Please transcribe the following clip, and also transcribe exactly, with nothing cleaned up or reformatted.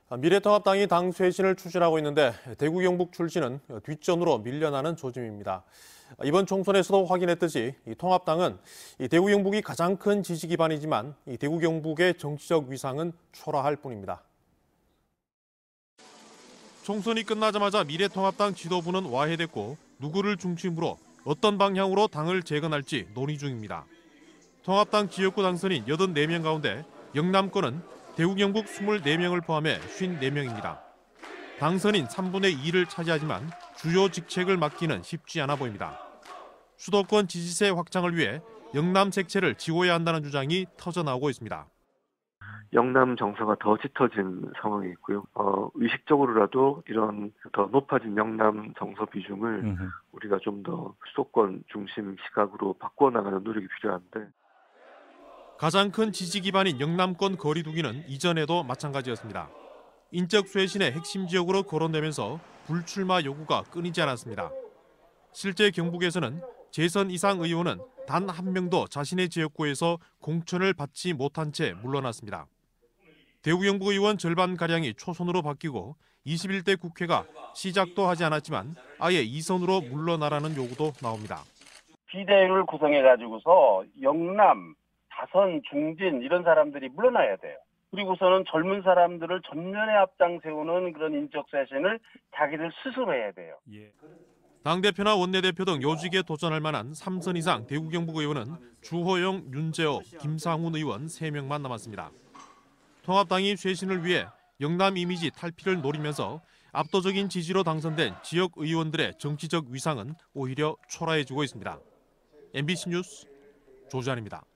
미래통합당이 당 쇄신을 추진하고 있는데 대구 경북 출신은 뒷전으로 밀려나는 조짐입니다. 이번 총선에서도 확인했듯이 통합당은 대구 경북이 가장 큰 지지 기반이지만 대구 경북의 정치적 위상은 초라할 뿐입니다. 총선이 끝나자마자 미래통합당 지도부는 와해됐고 누구를 중심으로 어떤 방향으로 당을 재건할지 논의 중입니다. 통합당 지역구 당선인 여든네 명 가운데 영남권은 대구 경북 이십사 명을 포함해 오십사 명입니다. 당선인 삼분의 이를 차지하지만 주요 직책을 맡기는 쉽지 않아 보입니다. 수도권 지지세 확장을 위해 영남 색채를 지워야 한다는 주장이 터져나오고 있습니다. 영남 정서가 더 짙어진 상황이 있고요. 어, 의식적으로라도 이런 더 높아진 영남 정서 비중을 음흠. 우리가 좀 더 수도권 중심 시각으로 바꿔나가는 노력이 필요한데. 가장 큰 지지 기반인 영남권 거리두기는 이전에도 마찬가지였습니다. 인적 쇄신의 핵심 지역으로 거론되면서 불출마 요구가 끊이지 않았습니다. 실제 경북에서는 재선 이상 의원은 단 한 명도 자신의 지역구에서 공천을 받지 못한 채 물러났습니다. 대구 경북 의원 절반가량이 초선으로 바뀌고 이십일 대 국회가 시작도 하지 않았지만 아예 이선으로 물러나라는 요구도 나옵니다. 비대위를 구성해가지고서 영남, 다선, 중진 이런 사람들이 물러나야 돼요. 그리고서는 젊은 사람들을 전면에 앞장 세우는 그런 인적 쇄신을 자기들 스스로 해야 돼요. 예. 당대표나 원내대표 등 요직에 도전할 만한 삼 선 이상 대구 경북 의원은 주호영, 윤재호, 김상훈 의원 세 명만 남았습니다. 통합당이 쇄신을 위해 영남 이미지 탈피를 노리면서 압도적인 지지로 당선된 지역 의원들의 정치적 위상은 오히려 초라해지고 있습니다. 엠비씨 뉴스 조지환입니다.